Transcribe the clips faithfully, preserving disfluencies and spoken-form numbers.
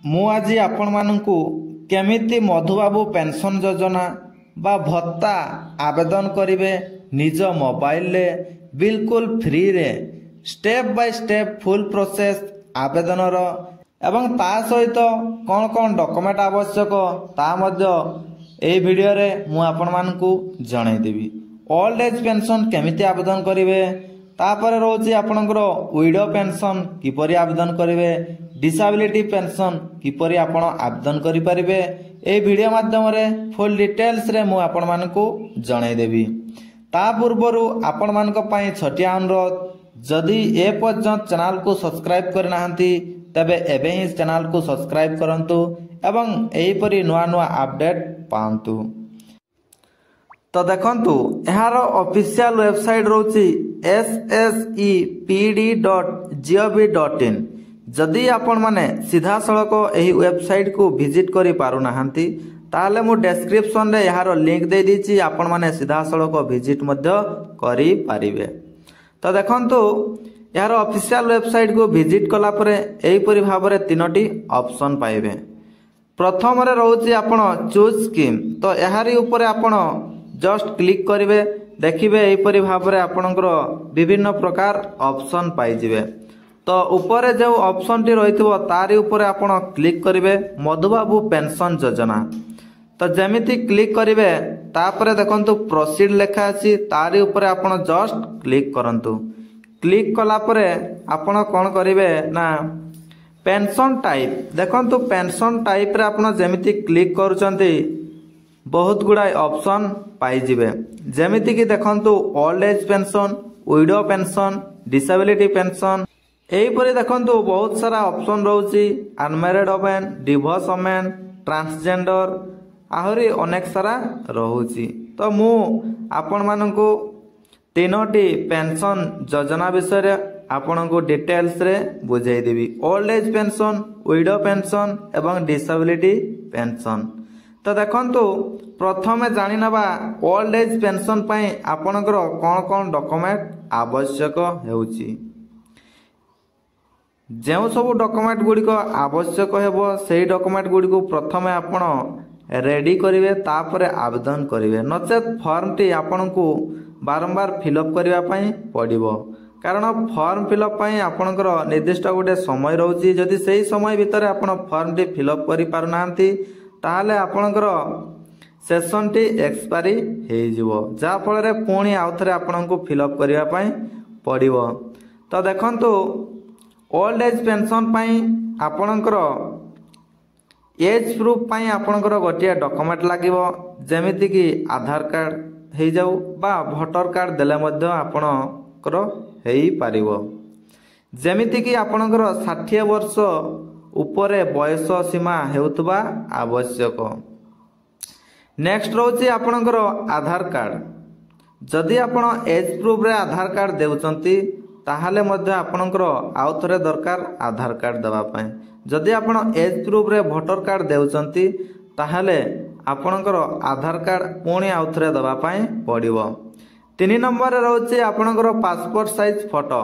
ମୁଁ ଆଜି ଆପଣମାନଙ୍କୁ କେମିତି ମଧୁବାବୁ ପେନସନ୍ ଯୋଜନା ବା ଭତ୍ତା ଆବେଦନ କରିବେ ନିଜ ମୋବାଇଲରେ ବିଲକୁଲ ଫ୍ରିରେ step by step full process ଆବେଦନର ଏବଂ ତା ସହିତ କ'ଣ କ'ଣ ଡକୁମେଣ୍ଟ ଆବଶ୍ୟକ ତା ମଧ୍ୟ ଏହି ଭିଡ଼ିଓରେ ମୁଁ ଆପଣମାନଙ୍କୁ ଜଣାଇଦେବି। ଓଲ୍ଡ ଏଜ୍ ପେନସନ୍ କେମିତି ଆବେଦନ କରିବେ, ତାପରେ ରହୁଛି ଆପଣଙ୍କର ୱିଡୋ ପେନସନ୍ କିପରି ଆବେଦନ କରିବେ, ଡିସାବିଲିଟି ପେନସନ୍ କିପରି ଆପଣ ଆବେଦନ କରିପାରିବେ, ଏହି ଭିଡ଼ିଓ ମାଧ୍ୟମରେ ଫୁଲ୍ ଡିଟେଲ୍ସରେ ମୁଁ ଆପଣମାନଙ୍କୁ ଜଣାଇଦେବି। ତା ପୂର୍ବରୁ ଆପଣମାନଙ୍କ ପାଇଁ ଛୋଟିଆ ଅନୁରୋଧ, ଯଦି ଏ ପର୍ଯ୍ୟନ୍ତ ଚ୍ୟାନେଲକୁ ସବସ୍କ୍ରାଇବ୍ କରିନାହାନ୍ତି ତେବେ ଏବେ ହିଁ ଚ୍ୟାନେଲକୁ ସବସ୍କ୍ରାଇବ୍ କରନ୍ତୁ ଏବଂ ଏହିପରି ନୂଆ ନୂଆ ଆପଡେଟ୍ ପାଆନ୍ତୁ। ତ ଦେଖନ୍ତୁ, ଏହାର ଅଫିସିଆଲ ୱେବସାଇଟ୍ ରହୁଛି S S E P D dot G O V dot in. ଯଦି ଆପଣମାନେ ସିଧାସଳଖ ଏହି ୱେବସାଇଟ୍କୁ ଭିଜିଟ୍ କରିପାରୁନାହାନ୍ତି ତାହେଲେ ମୁଁ ଡେସ୍କ୍ରିପସନରେ ଏହାର ଲିଙ୍କ୍ ଦେଇଦେଇଛି, ଆପଣମାନେ ସିଧାସଳଖ ଭିଜିଟ୍ ମଧ୍ୟ କରିପାରିବେ। ତ ଦେଖନ୍ତୁ, ଏହାର ଅଫିସିଆଲ ୱେବସାଇଟ୍କୁ ଭିଜିଟ୍ କଲା ପରେ ଏହିପରି ଭାବରେ ତିନୋଟି ଅପସନ୍ ପାଇବେ। ପ୍ରଥମରେ ରହୁଛି ଆପଣ ଚୁଜ୍ ସ୍କିମ୍। ତ ଏହାରି ଉପରେ ଆପଣ ଜଷ୍ଟ କ୍ଲିକ୍ କରିବେ, ଦେଖିବେ ଏହିପରି ଭାବରେ ଆପଣଙ୍କର ବିଭିନ୍ନ ପ୍ରକାର ଅପସନ୍ ପାଇଯିବେ। ତ ଉପରେ ଯେଉଁ ଅପସନ୍ଟି ରହିଥିବ ତାରି ଉପରେ ଆପଣ କ୍ଲିକ୍ କରିବେ ମଧୁବାବୁ ପେନସନ୍ ଯୋଜନା। ତ ଯେମିତି କ୍ଲିକ୍ କରିବେ ତାପରେ ଦେଖନ୍ତୁ ପ୍ରୋସିଡ୍ ଲେଖା ଅଛି, ତାରି ଉପରେ ଆପଣ ଜଷ୍ଟ କ୍ଲିକ୍ କରନ୍ତୁ। କ୍ଲିକ୍ କଲା ପରେ ଆପଣ କ'ଣ କରିବେ ନା ପେନସନ୍ ଟାଇପ୍, ଦେଖନ୍ତୁ ପେନସନ୍ ଟାଇପ୍ରେ ଆପଣ ଯେମିତି କ୍ଲିକ୍ କରୁଛନ୍ତି ବହୁତ ଗୁଡ଼ାଏ ଅପସନ୍ ପାଇଯିବେ। ଯେମିତିକି ଦେଖନ୍ତୁ old age pension, widow pension, disability pension, ଏହିପରି ଦେଖନ୍ତୁ ବହୁତ ସାରା ଅପସନ୍ ରହୁଛି। Unmarried women, divorce women, transgender, ଆହୁରି ଅନେକ ସାରା ରହୁଛି। ତ ମୁଁ ଆପଣମାନଙ୍କୁ ତିନୋଟି ପେନସନ୍ ଯୋଜନା ବିଷୟରେ ଆପଣଙ୍କୁ ଡିଟେଲ୍ସରେ ବୁଝାଇଦେବି। Old age pension, widow pension ଏବଂ ଡିସାବିଲିଟି ପେନସନ୍। ତ ଦେଖନ୍ତୁ, ପ୍ରଥମେ ଜାଣିନେବା ଓଲ୍ଡ ଏଜ୍ ପେନସନ୍ ପାଇଁ ଆପଣଙ୍କର କ'ଣ କ'ଣ ଡକୁମେଣ୍ଟ ଆବଶ୍ୟକ ହେଉଛି। ଯେଉଁ ସବୁ ଡକୁମେଣ୍ଟ ଗୁଡ଼ିକ ଆବଶ୍ୟକ ହେବ ସେହି ଡକୁମେଣ୍ଟ ଗୁଡ଼ିକୁ ପ୍ରଥମେ ଆପଣ ରେଡ଼ି କରିବେ, ତାପରେ ଆବେଦନ କରିବେ। ନଚେତ୍ ଫର୍ମଟି ଆପଣଙ୍କୁ ବାରମ୍ବାର ଫିଲ୍ଅପ୍ କରିବା ପାଇଁ ପଡ଼ିବ, କାରଣ ଫର୍ମ ଫିଲ୍ଅପ୍ ପାଇଁ ଆପଣଙ୍କର ନିର୍ଦ୍ଦିଷ୍ଟ ଗୋଟେ ସମୟ ରହୁଛି। ଯଦି ସେହି ସମୟ ଭିତରେ ଆପଣ ଫର୍ମଟି ଫିଲ୍ଅପ୍ କରିପାରୁନାହାନ୍ତି ତାହେଲେ ଆପଣଙ୍କର ସେସନ୍ଟି ଏକ୍ସପାରି ହେଇଯିବ, ଯାହାଫଳରେ ପୁଣି ଆଉଥରେ ଆପଣଙ୍କୁ ଫିଲ୍ଅପ୍ କରିବା ପାଇଁ ପଡ଼ିବ। ତ ଦେଖନ୍ତୁ, ଓଲ୍ଡ ଏଜ୍ ପେନସନ୍ ପାଇଁ ଆପଣଙ୍କର ଏଜ୍ ପ୍ରୁଫ୍ ପାଇଁ ଆପଣଙ୍କର ଗୋଟିଏ ଡକୁମେଣ୍ଟ ଲାଗିବ, ଯେମିତିକି ଆଧାର କାର୍ଡ଼ ହେଇଯାଉ ବା ଭୋଟର କାର୍ଡ଼ ଦେଲେ ମଧ୍ୟ ଆପଣଙ୍କର ହେଇପାରିବ। ଯେମିତିକି ଆପଣଙ୍କର ଷାଠିଏ ବର୍ଷ ଉପରେ ବୟସ ସୀମା ହେଉଥିବା ଆବଶ୍ୟକ। ନେକ୍ସଟ ରହୁଛି ଆପଣଙ୍କର ଆଧାର କାର୍ଡ଼। ଯଦି ଆପଣ ଏଜ୍ ପ୍ରୁଫ୍ରେ ଆଧାର କାର୍ଡ଼ ଦେଉଛନ୍ତି ତାହେଲେ ମଧ୍ୟ ଆପଣଙ୍କର ଆଉ ଥରେ ଦରକାର ଆଧାର କାର୍ଡ଼ ଦେବା ପାଇଁ। ଯଦି ଆପଣ ଏଜ୍ ପ୍ରୁଫ୍ରେ ଭୋଟର କାର୍ଡ଼ ଦେଉଛନ୍ତି ତାହେଲେ ଆପଣଙ୍କର ଆଧାର କାର୍ଡ଼ ପୁଣି ଆଉ ଥରେ ଦେବା ପାଇଁ ପଡ଼ିବ। ତିନି ନମ୍ବରରେ ରହୁଛି ଆପଣଙ୍କର ପାସପୋର୍ଟ ସାଇଜ୍ ଫଟୋ।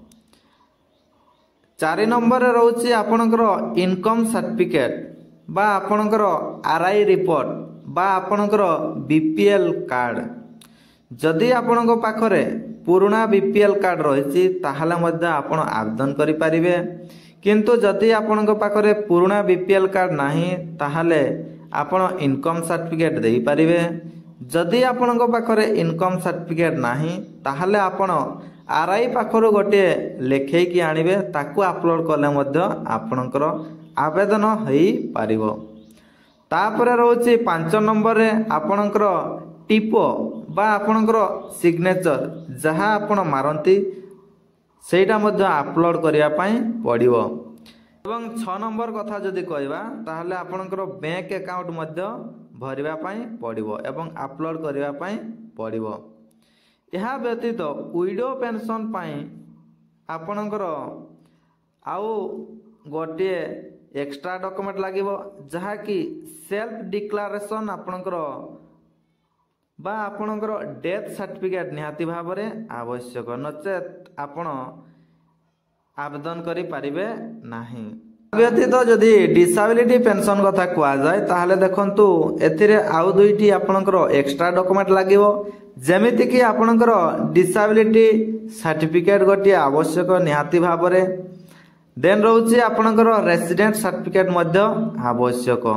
ଚାରି ନମ୍ବରରେ ରହୁଛି ଆପଣଙ୍କର ଇନକମ୍ ସାର୍ଟିଫିକେଟ୍ ବା ଆପଣଙ୍କର ଆର୍ ଆଇ ରିପୋର୍ଟ ବା ଆପଣଙ୍କର ବି ପି ଏଲ୍ କାର୍ଡ଼। ଯଦି ଆପଣଙ୍କ ପାଖରେ ପୁରୁଣା ବି ପି ଏଲ୍ କାର୍ଡ଼ ରହିଛି ତାହେଲେ ମଧ୍ୟ ଆପଣ ଆବେଦନ କରିପାରିବେ, କିନ୍ତୁ ଯଦି ଆପଣଙ୍କ ପାଖରେ ପୁରୁଣା ବି ପି ଏଲ୍ କାର୍ଡ଼ ନାହିଁ ତାହେଲେ ଆପଣ ଇନକମ୍ ସାର୍ଟିଫିକେଟ୍ ଦେଇପାରିବେ। ଯଦି ଆପଣଙ୍କ ପାଖରେ ଇନକମ୍ ସାର୍ଟିଫିକେଟ୍ ନାହିଁ ତାହେଲେ ଆପଣ ଆର୍ ଆଇ ପାଖରୁ ଗୋଟିଏ ଲେଖେଇକି ଆଣିବେ, ତାକୁ ଅପଲୋଡ଼ କଲେ ମଧ୍ୟ ଆପଣଙ୍କର ଆବେଦନ ହୋଇପାରିବ। ତାପରେ ରହୁଛି ପାଞ୍ଚ ନମ୍ବରରେ ଆପଣଙ୍କର ଟିପୋ ବା ଆପଣଙ୍କର ସିଗ୍ନେଚର, ଯାହା ଆପଣ ମାରନ୍ତି ସେଇଟା ମଧ୍ୟ ଅପଲୋଡ଼ କରିବା ପାଇଁ ପଡ଼ିବ। ଏବଂ ଛଅ ନମ୍ବର କଥା ଯଦି କହିବା ତାହେଲେ ଆପଣଙ୍କର ବ୍ୟାଙ୍କ ଆକାଉଣ୍ଟ ମଧ୍ୟ ଭରିବା ପାଇଁ ପଡ଼ିବ ଏବଂ ଅପଲୋଡ଼ କରିବା ପାଇଁ ପଡ଼ିବ। ଏହା ବ୍ୟତୀତ ୱିଡୋ ପେନସନ୍ ପାଇଁ ଆପଣଙ୍କର ଆଉ ଗୋଟିଏ ଏକ୍ସଟ୍ରା ଡକୁମେଣ୍ଟ ଲାଗିବ, ଯାହାକି ସେଲ୍ଫ ଡିକ୍ଲାରେସନ୍ ଆପଣଙ୍କର ବା ଆପଣଙ୍କର ଡେଥ୍ ସାର୍ଟିଫିକେଟ୍ ନିହାତି ଭାବରେ ଆବଶ୍ୟକ, ନଚେତ୍ ଆପଣ ଆବେଦନ କରିପାରିବେ ନାହିଁ। व्यतीत जदि डिसेबिलिटी पेंशन कथा कह जाए ताहले देखंतु एथिरे आउ दुईटी आपनकर एक्स्ट्रा डॉक्यूमेंट लागिवो जेमिति कि आपनकर डिसेबिलिटी सर्टिफिकेट गोटे आवश्यक निहाती भाबरे देन रहउची आपनकर रेसिडेंट सर्टिफिकेट मध्य आवश्यक।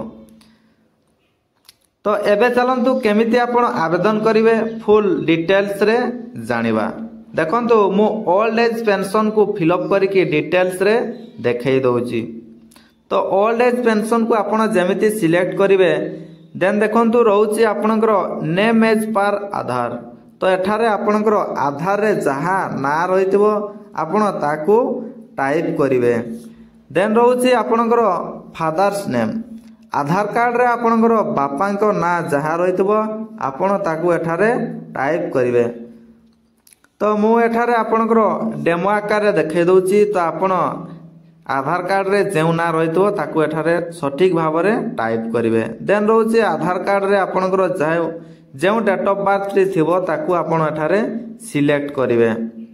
तो एबे चलंतु केमिति आपण आवेदन करिवे फुल डिटेल्स रे जानिबा। देखंतु मु ओल्ड एज पेंशन को फिलअप करके डिटेल्स रे देखै दउची। तो ओल्ड एज पेंशन को आपण जेमिति सिलेक्ट करिवे देन देखंतु रहउची आपनकर नेम एज पर आधार। तो एठारे आपनकर आधार रे जहा ना रहितबो आपण ताकू टाइप करिवे। देन रहउची आपनकर फादर्स नेम आधार कार्ड रे आपनकर बापांको ना जहा रहितबो आपण ताकू एठारे टाइप करिवे। तो मु एठारे आपनकर डेमो आकार रे देखै दउची। तो आपण आधार कार्ड रे जेउ ना रहितबो ताकू एठारे सठिक भाव रे टाइप करिवे। देन रहउची आधार कार्ड रे आपनकर जेउ जेउ डेट ऑफ बर्थ रे थिबो ताकू आपण एठारे सिलेक्ट करिवे।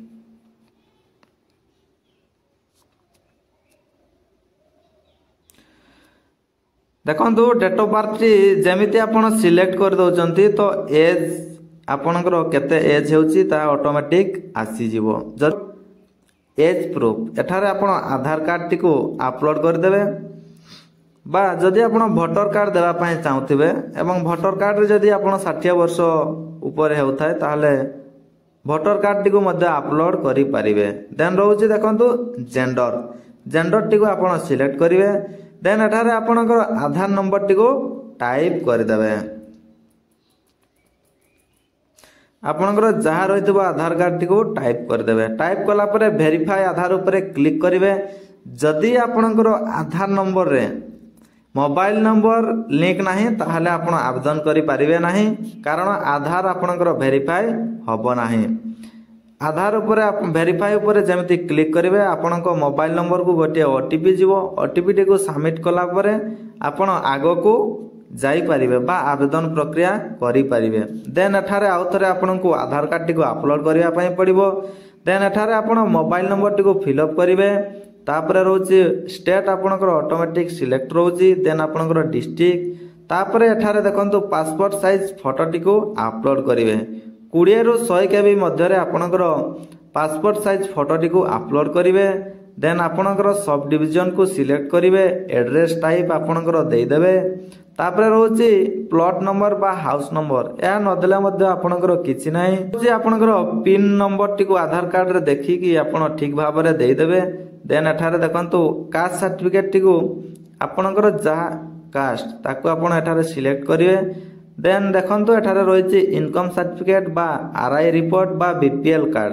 देखंतु डेट ऑफ बर्थ जेमिति आपण सिलेक्ट कर दउचंती तो एज आपनकर केते एज हेउची ता ऑटोमेटिक आसी जीवो। जब एज प्रूफ एठारे आपण आधार कार्ड टिको अपलोड कर देबे बा जदि आपण वोटर कार्ड देबा पय चाहउथिबे एवं वोटर कार्ड रे जदि आपण साठ वर्ष ऊपर हेउथाय ताहले वोटर कार्ड टिको मध्ये अपलोड करि परिबे। देन रहउची देखंतु जेंडर जेंडर टिको आपण सिलेक्ट करिवे। देन एठारे आपनकर आधार नंबर टिको टाइप कर देबे। आपनकर जहा रहितबो आधार कार्ड टिको टाइप कर देबे। टाइप कला परे वेरीफाई आधार ऊपर क्लिक करिवे। जदि आपनकर आधार नंबर रे मोबाइल नंबर लिंक नाही ताहले आपण आवेदन करि परिबे नाही कारण आधार आपनकर वेरीफाई हबो नाही। आधार ऊपर वेरीफाई ऊपर जेमिति क्लिक करिवे आपनको मोबाइल नंबर को गोटे ओटीपी जीवो। ओटीपी टी को सबमिट कला परे आपण आगो को जाई परिबे बा आवेदन प्रक्रिया करि परिबे। देन एठारे आउथरे आपनको आधार कार्ड टी को अपलोड करिया पय पड़िबो। देन एठारे आपण मोबाइल नंबर टी को फिल अप करिवे। तापरे रहउची स्टेट आपनकर ऑटोमेटिक सिलेक्ट रहउची। देन आपनकर डिस्ट्रिक्ट तापरे एठारे देखंतु पासपोर्ट साइज फोटो टी को अपलोड करिवे। बीस रु सौ केबी मध्य रे आपनकर पासपोर्ट साइज फोटो टी को अपलोड करिवे। देन आपनकर सब डिवीजन को सिलेक्ट करिवे। एड्रेस टाइप आपनकर देई देबे। तापरे रहउची प्लॉट नंबर बा हाउस नंबर या न देले मध्य आपनकर किछि नाही। जे आपनकर पिन नंबर टी को आधार कार्ड रे देखि कि आपण ठीक भाव रे देई देबे। देन एठारे देखंतु कास्ट सर्टिफिकेट टी को आपनकर जहा कास्ट ताकू आपण एठारे सिलेक्ट करिवे। देन देखंतु एठारे रहिछि इनकम सर्टिफिकेट बा आरआई रिपोर्ट बा बीपीएल कार्ड।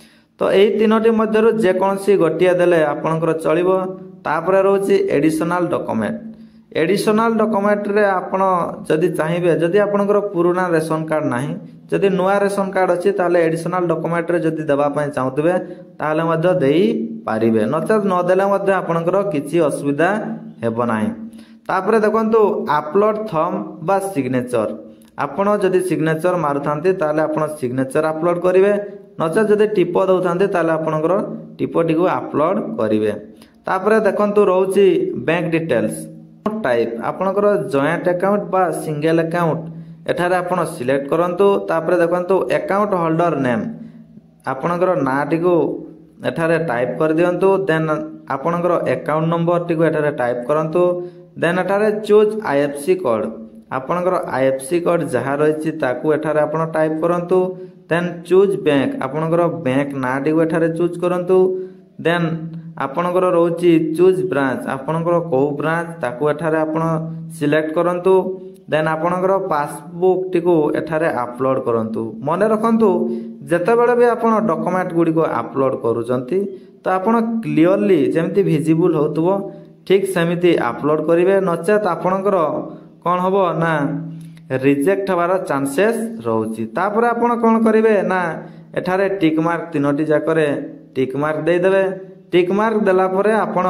तो एई तीनोटी मध्यरु जे कोनसी गोटिया देले आपनकर चलिबो। तापरे रहउछि एडिशनल डॉक्यूमेंट एडिशनल डॉक्यूमेंट रे आपण जदि चाहिबे जदि आपनकर पुराना रेशन कार्ड नाही जदि नया रेशन कार्ड अछि ताले एडिशनल डॉक्यूमेंट रे जदि देबा पय चाहउतबे ताले मध्य देई पारिबे नचेत न देले मध्य आपनकर किछि असुविधा हेबो नाही। तापरे देखंतु अपलोड थंब बा सिग्नेचर आपण जदि सिग्नेचर मारुथांती ताले आपण सिग्नेचर अपलोड करिवे नचेत जदि टिपो दउथांती ताले आपनकर टिपो टिको अपलोड करिवे। तापरे देखंतु रहउची बैंक डिटेल्स टाइप आपनकर जॉइंट अकाउंट बा सिंगल अकाउंट एठारे आपण सिलेक्ट करंतु। तापरे देखंतु अकाउंट होल्डर नेम आपनकर नाटी को एठारे टाइप कर दियंतु। देन आपनकर अकाउंट नंबर टी को एठारे टाइप करंतु। देन एठारे चूज आईएफसी कोड आपनकर आईएफसी कोड जहा रहिछि ताकू एठारे आपण टाइप करंतु। देन चूज बैंक आपनकर बैंक नाटी को एठारे चूज करंतु। देन आपनकर रहउछि चूज ब्रांच आपनकर को ब्रांच ताकू एठारे आपण सिलेक्ट करंतु। देन आपनकर पासबुक टी को एठारे अपलोड करंतु। मने रखंतु जते बेले भी आपण डॉक्यूमेंट गुडी को अपलोड करूचंती तो आपण क्लियरली जेमति विजिबल होतबो ठीक सेमिति अपलोड करिवे नचेत आपनकर कोन हबो ना रिजेक्ट हबार चांसेस रहउछि। तापर आपण कोन करिवे ना एठारे टिक मार्क तीनोटी जाकरे टिक मार्क दे देबे। टिक मार्क देला परे आपण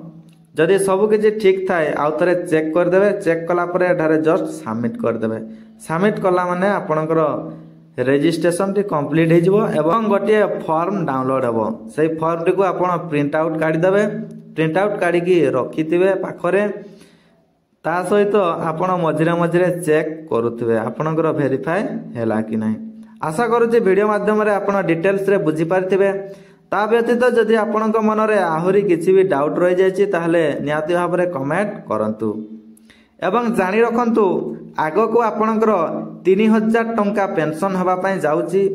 जदि सब किछि ठीक थाए आउतरे चेक कर देबे। चेक कला परे एठारे जस्ट सबमिट कर देबे। सबमिट कला माने आपनकर रेजिस्ट्रेशन टी कंप्लीट हे जिवो एवं गोटे फॉर्म डाउनलोड हेबो। सेही फॉर्म टी को आपण प्रिंट आउट काढी देबे। ପ୍ରିଣ୍ଟ ଆଉଟ୍ କାଢ଼ିକି ରଖିଥିବେ ପାଖରେ। ତା ସହିତ ଆପଣ ମଝିରେ ମଝିରେ ଚେକ୍ କରୁଥିବେ ଆପଣଙ୍କର ଭେରିଫାଏ ହେଲା କି ନାହିଁ। ଆଶା କରୁଛି ଭିଡ଼ିଓ ମାଧ୍ୟମରେ ଆପଣ ଡିଟେଲ୍ସରେ ବୁଝିପାରିଥିବେ। ତା ବ୍ୟତୀତ ଯଦି ଆପଣଙ୍କ ମନରେ ଆହୁରି କିଛି ବି ଡାଉଟ୍ ରହିଯାଇଛି ତାହେଲେ ନିହାତି ଭାବରେ କମେଣ୍ଟ କରନ୍ତୁ। ଏବଂ ଜାଣି ରଖନ୍ତୁ ଆଗକୁ ଆପଣଙ୍କର ତିନି ହଜାର ଟଙ୍କା ପେନସନ୍ ହେବା ପାଇଁ ଯାଉଛି।